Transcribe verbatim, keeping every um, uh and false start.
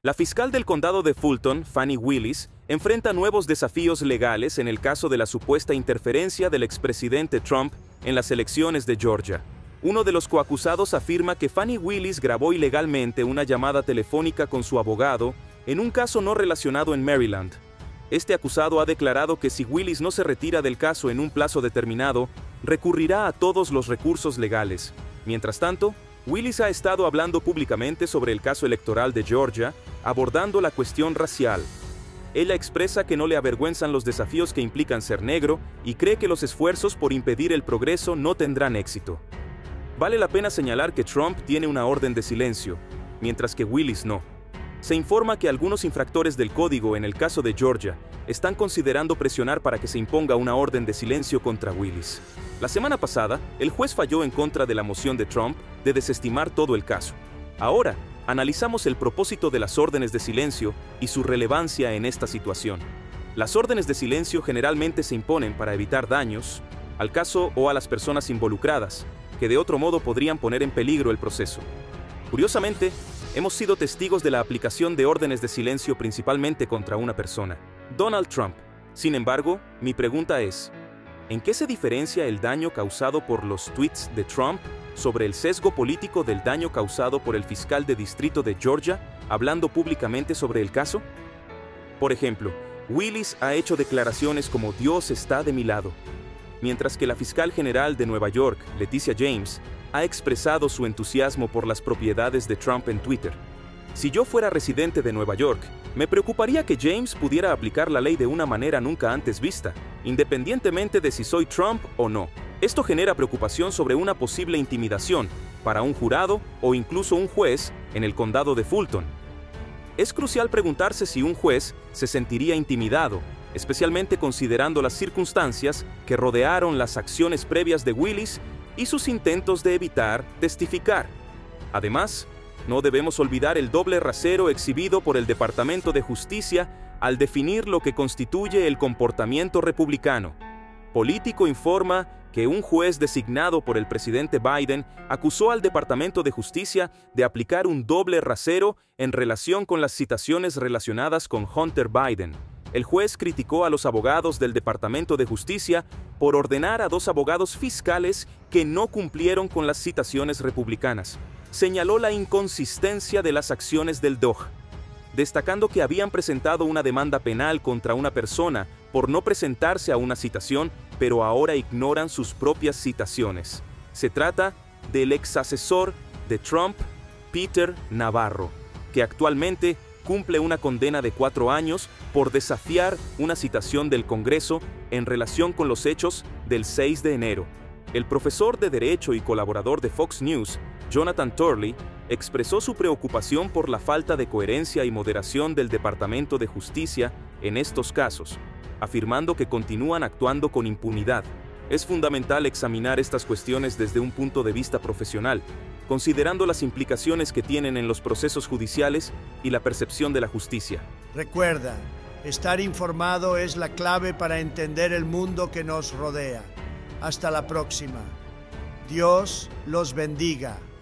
La fiscal del condado de Fulton, Fani Willis, enfrenta nuevos desafíos legales en el caso de la supuesta interferencia del expresidente Trump en las elecciones de Georgia. Uno de los coacusados afirma que Fani Willis grabó ilegalmente una llamada telefónica con su abogado en un caso no relacionado en Maryland. Este acusado ha declarado que si Willis no se retira del caso en un plazo determinado, recurrirá a todos los recursos legales. Mientras tanto, Willis ha estado hablando públicamente sobre el caso electoral de Georgia, abordando la cuestión racial. Ella expresa que no le avergüenzan los desafíos que implican ser negro y cree que los esfuerzos por impedir el progreso no tendrán éxito. Vale la pena señalar que Trump tiene una orden de silencio, mientras que Willis no. Se informa que algunos infractores del código en el caso de Georgia están considerando presionar para que se imponga una orden de silencio contra Willis. La semana pasada, el juez falló en contra de la moción de Trump de desestimar todo el caso. Ahora, analizamos el propósito de las órdenes de silencio y su relevancia en esta situación. Las órdenes de silencio generalmente se imponen para evitar daños al caso o a las personas involucradas, que de otro modo podrían poner en peligro el proceso. Curiosamente, hemos sido testigos de la aplicación de órdenes de silencio principalmente contra una persona, Donald Trump. Sin embargo, mi pregunta es, ¿en qué se diferencia el daño causado por los tweets de Trump sobre el sesgo político del daño causado por el fiscal de distrito de Georgia hablando públicamente sobre el caso? Por ejemplo, Willis ha hecho declaraciones como "Dios está de mi lado", mientras que la fiscal general de Nueva York, Leticia James, ha expresado su entusiasmo por las propiedades de Trump en Twitter. Si yo fuera residente de Nueva York, me preocuparía que James pudiera aplicar la ley de una manera nunca antes vista, independientemente de si soy Trump o no. Esto genera preocupación sobre una posible intimidación para un jurado o incluso un juez en el condado de Fulton. Es crucial preguntarse si un juez se sentiría intimidado, especialmente considerando las circunstancias que rodearon las acciones previas de Willis y sus intentos de evitar testificar. Además, no debemos olvidar el doble rasero exhibido por el Departamento de Justicia al definir lo que constituye el comportamiento republicano. Político informa que un juez designado por el presidente Biden acusó al Departamento de Justicia de aplicar un doble rasero en relación con las citaciones relacionadas con Hunter Biden. El juez criticó a los abogados del Departamento de Justicia por ordenar a dos abogados fiscales que no cumplieron con las citaciones republicanas. Señaló la inconsistencia de las acciones del D O J, destacando que habían presentado una demanda penal contra una persona por no presentarse a una citación, pero ahora ignoran sus propias citaciones. Se trata del ex asesor de Trump, Peter Navarro, que actualmente cumple una condena de cuatro años por desafiar una citación del Congreso en relación con los hechos del seis de enero. El profesor de Derecho y colaborador de Fox News, Jonathan Turley, expresó su preocupación por la falta de coherencia y moderación del Departamento de Justicia en estos casos, afirmando que continúan actuando con impunidad. Es fundamental examinar estas cuestiones desde un punto de vista profesional, considerando las implicaciones que tienen en los procesos judiciales y la percepción de la justicia. Recuerda, estar informado es la clave para entender el mundo que nos rodea. Hasta la próxima. Dios los bendiga.